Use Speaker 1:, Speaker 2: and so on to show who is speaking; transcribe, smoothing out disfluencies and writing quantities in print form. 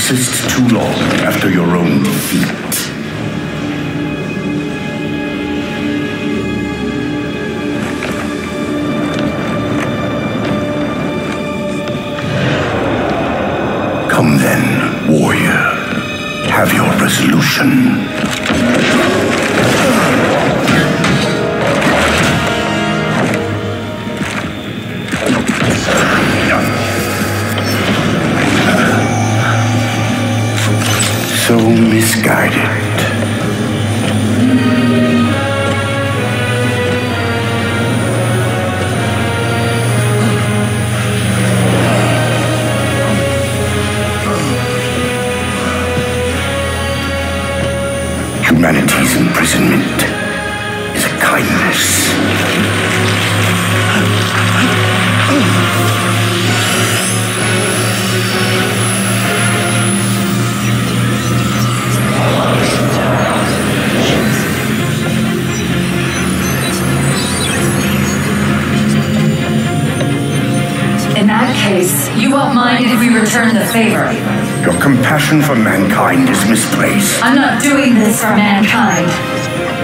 Speaker 1: persist too long after your own defeat. Come then, warrior. Have your resolution. So misguided. Humanity's imprisonment is a kindness.
Speaker 2: In that case, you won't mind if we return the favor.
Speaker 1: Your compassion for mankind is misplaced.
Speaker 2: I'm not doing this for mankind.